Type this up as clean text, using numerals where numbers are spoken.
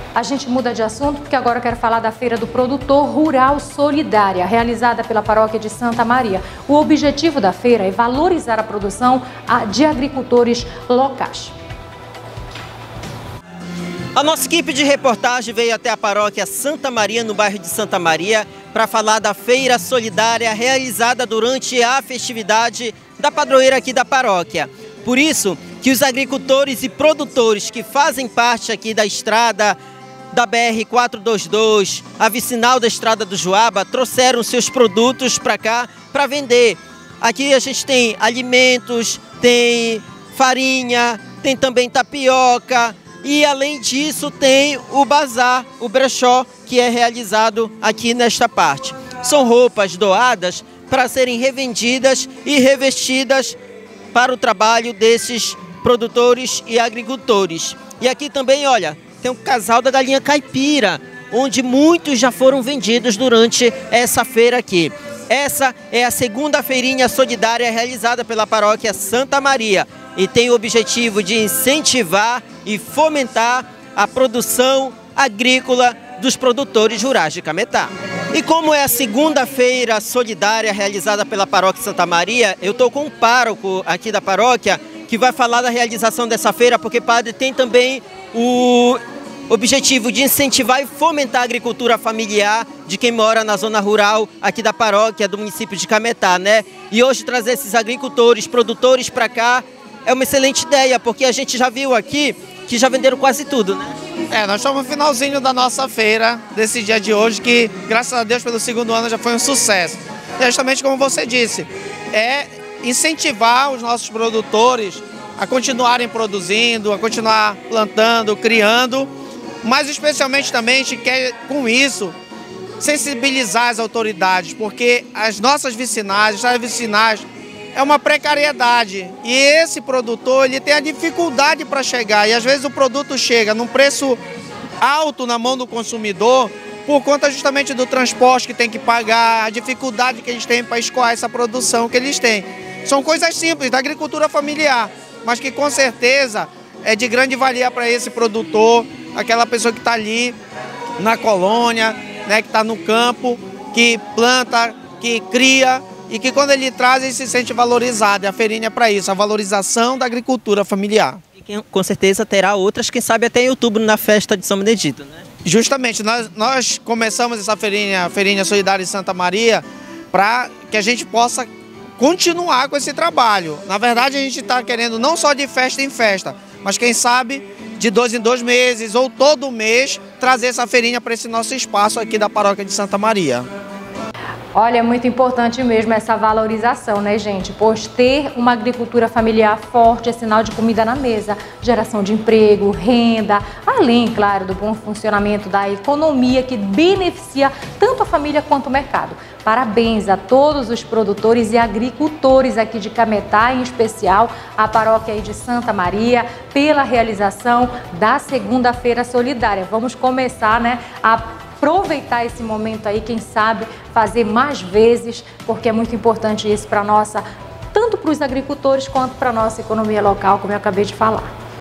A gente muda de assunto porque agora eu quero falar da Feira do Produtor Rural Solidária, realizada pela Paróquia de Santa Maria. O objetivo da feira é valorizar a produção de agricultores locais. A nossa equipe de reportagem veio até a Paróquia Santa Maria, no bairro de Santa Maria, para falar da Feira Solidária realizada durante a festividade da padroeira aqui da paróquia. Por isso que os agricultores e produtores que fazem parte aqui da estrada da BR-422, a vicinal da Estrada do Joaba, trouxeram seus produtos para cá para vender. Aqui a gente tem alimentos, tem farinha, tem também tapioca e além disso tem o bazar, o brechó, que é realizado aqui nesta parte. São roupas doadas para serem revendidas e revestidas para o trabalho desses produtores e agricultores. E aqui também, olha, tem um casal da galinha caipira, onde muitos já foram vendidos durante essa feira aqui. Essa é a segunda feirinha solidária realizada pela Paróquia Santa Maria e tem o objetivo de incentivar e fomentar a produção agrícola dos produtores rurais de Cametá. E como é a segunda feira solidária realizada pela Paróquia Santa Maria, eu estou com um pároco aqui da paróquia que vai falar da realização dessa feira, porque padre tem também o objetivo de incentivar e fomentar a agricultura familiar de quem mora na zona rural aqui da paróquia do município de Cametá, né? E hoje trazer esses agricultores, produtores para cá é uma excelente ideia, porque a gente já viu aqui que já venderam quase tudo, né? Nós estamos no finalzinho da nossa feira, desse dia de hoje, que graças a Deus pelo segundo ano já foi um sucesso. E justamente como você disse, é incentivar os nossos produtores a continuarem produzindo, a continuar plantando, criando, mas especialmente também a gente quer com isso sensibilizar as autoridades, porque as nossas vicinais, as estradas vicinais, é uma precariedade e esse produtor ele tem a dificuldade para chegar e às vezes o produto chega num preço alto na mão do consumidor por conta justamente do transporte que tem que pagar, a dificuldade que eles têm para escoar essa produção que eles têm. São coisas simples da agricultura familiar, mas que com certeza é de grande valia para esse produtor, aquela pessoa que está ali na colônia, né, que está no campo, que planta, que cria e que quando ele traz ele se sente valorizado. E a feirinha é para isso, a valorização da agricultura familiar. E que, com certeza terá outras, quem sabe até em outubro na festa de São Benedito, né? Justamente, nós começamos essa feirinha solidária em Santa Maria para que a gente possa continuar com esse trabalho. Na verdade, a gente está querendo não só de festa em festa, mas quem sabe de 2 em 2 meses ou todo mês trazer essa feirinha para esse nosso espaço aqui da Paróquia de Santa Maria. Olha, é muito importante mesmo essa valorização, né, gente? Pois ter uma agricultura familiar forte é sinal de comida na mesa, geração de emprego, renda, além, claro, do bom funcionamento da economia que beneficia tanto a família quanto o mercado. Parabéns a todos os produtores e agricultores aqui de Cametá, em especial a paróquia aí de Santa Maria, pela realização da segunda feira solidária. Vamos começar, né, a aproveitar esse momento aí, quem sabe fazer mais vezes, porque é muito importante isso para nossa, tanto para os agricultores quanto para a nossa economia local, como eu acabei de falar.